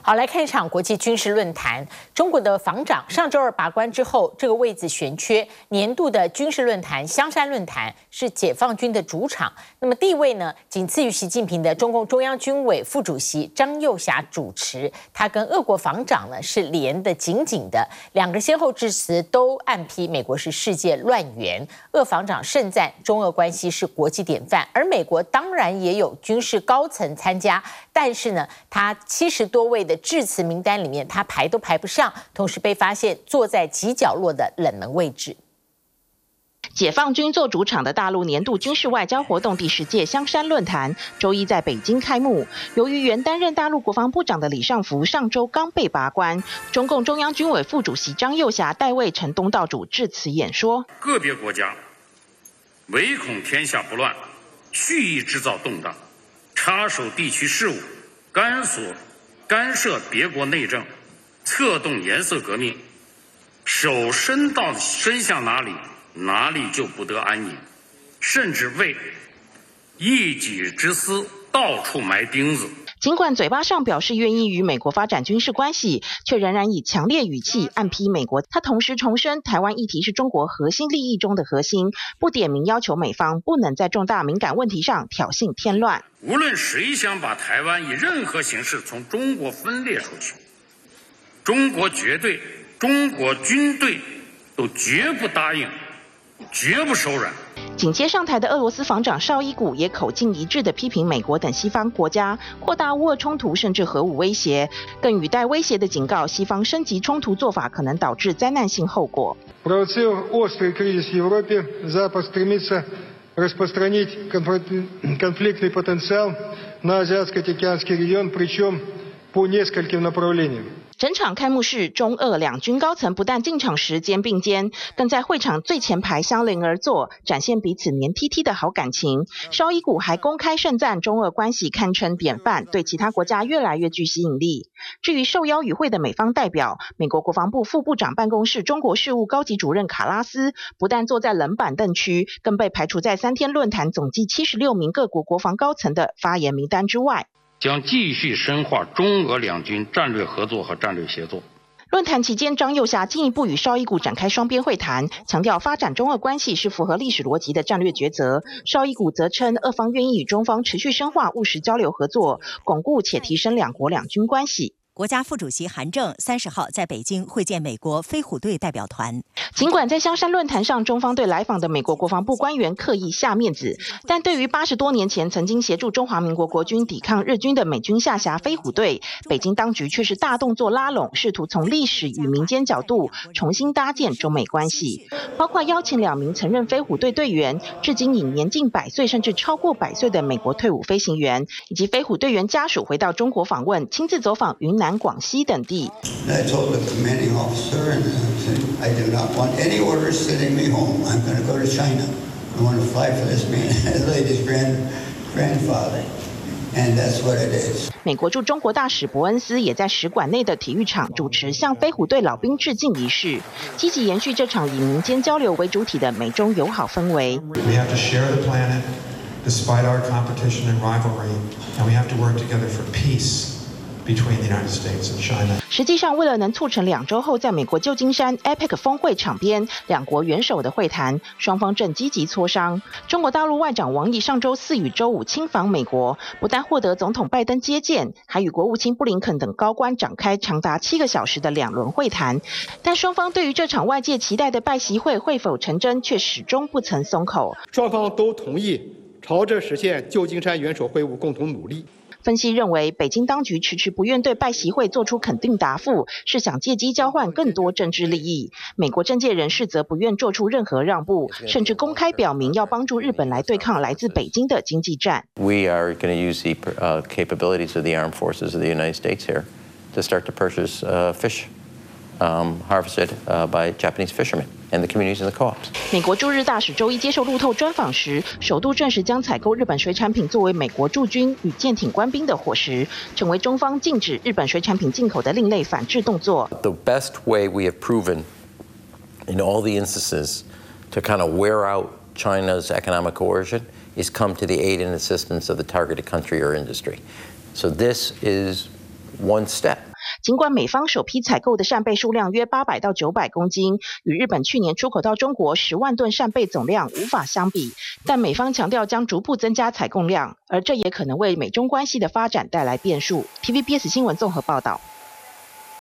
好，来看一场国际军事论坛。中国的防长上周二拔关之后，这个位置悬缺。年度的军事论坛香山论坛是解放军的主场，那么地位呢，仅次于习近平的中共中央军委副主席张又侠主持。他跟俄国防长呢是连得紧紧的，两个先后致辞都暗批美国是世界乱源。俄防长盛赞中俄关系是国际典范，而美国当然也有军事高层参加，但是呢，他70多位的致辞名单里面，他排都排不上，同时被发现坐在极角落的冷门位置。 解放军做主场的大陆年度军事外交活动第10届香山论坛，周一在北京开幕。由于原担任大陆国防部长的李尚福上周刚被拔关，中共中央军委副主席张又侠代为陈东道主致辞演说。 个别国家唯恐天下不乱，蓄意制造动荡，插手地区事务，干涉别国内政，策动颜色革命，手伸向哪里，哪里就不得安宁，甚至为一己之私到处埋钉子。 尽管嘴巴上表示愿意与美国发展军事关系，却仍然以强烈语气暗批美国。他同时重申，台湾议题是中国核心利益中的核心，不点名要求美方不能在重大敏感问题上挑衅添乱。 无论谁想把台湾以任何形式从中国分裂出去，中国军队都绝不答应，绝不手软。 紧接上台的俄罗斯防长绍伊古也口径一致地批评美国等西方国家扩大乌俄冲突，甚至核武威胁，更语带威胁地警告西方升级冲突做法可能导致灾难性后果。 Провоцируя острый кризис в Европе, Запад стремится распространить конфликтный потенциал на Азиатско-Тихоокеанский регион, причем по нескольким направлениям. 整场开幕式，中俄两军高层不但进场时肩并肩，更在会场最前排相邻而坐，展现彼此黏 TT 的好感情。绍伊古还公开盛赞中俄关系堪称典范，对其他国家越来越具吸引力。至于受邀与会的美方代表，美国国防部副部长办公室中国事务高级主任卡拉斯不但坐在冷板凳区，更被排除在3天论坛总计76名各国国防高层的发言名单之外。 将继续深化中俄两军战略合作和战略协作。 论坛期间，张又侠进一步与绍伊古展开双边会谈，强调发展中俄关系是符合历史逻辑的战略抉择。绍伊古则称，俄方愿意与中方持续深化务实交流合作，巩固且提升两国两军关系。 国家副主席韩正30号在北京会见美国飞虎队代表团。 尽管在香山论坛上，中方对来访的美国国防部官员刻意下面子，但对于80多年前曾经协助中华民国国军抵抗日军的美军下辖飞虎队，北京当局却是大动作拉拢，试图从历史与民间角度重新搭建中美关系，包括邀请2名曾任飞虎队队员，至今已年近100岁甚至超过100岁的美国退伍飞行员，以及飞虎队员家属回到中国访问，亲自走访云南、广西等地。 I told the commanding officer, and I do not want any orders sending me home. I'm going to go to China. I want to fly for this man, his lady's grandfather, and that's what it is. 美国驻中国大使伯恩斯也在使馆内的体育场主持向飞虎队老兵致敬仪式，积极延续这场以民间交流为主体的美中友好氛围。 We have to share the planet despite our competition and rivalry, and we have to work together for peace.Between the United States and China. 实际上，为了能促成2周后在美国旧金山 APEC 峰会场边两国元首的会谈，双方正积极磋商。中国大陆外长王毅上周4与周5亲访美国，不但获得总统拜登接见，还与国务卿布林肯等高官展开长达7个小时的2轮会谈。但双方对于这场外界期待的拜习会会否成真，却始终不曾松口。 双方都同意朝着实现旧金山元首会晤共同努力。 分析认为，北京当局迟迟不愿对拜习会做出肯定答复，是想借机交换更多政治利益。美国政界人士则不愿做出任何让步，甚至公开表明要帮助日本来对抗来自北京的经济战。 We are going to use the capabilities of the armed forces of the United States here to start to purchase fish harvested by Japanese fishermen.And the communities and the co-ops. 美国驻日大使周一接受路透专访时，首度证实将采购日本水产品作为美国驻军与舰艇官兵的伙食，成为中方禁止日本水产品进口的另类反制动作。 The best way we have proven in all the instances to kind of wear out China's economic coercion is come to the aid and assistance of the targeted country or industry. So this is one step. 尽管美方首批采购的扇贝数量约800到900公斤，与日本去年出口到中国10万吨扇贝总量无法相比，但美方强调将逐步增加采购量，而这也可能为美中关系的发展带来变数。TVBS 新闻综合报道。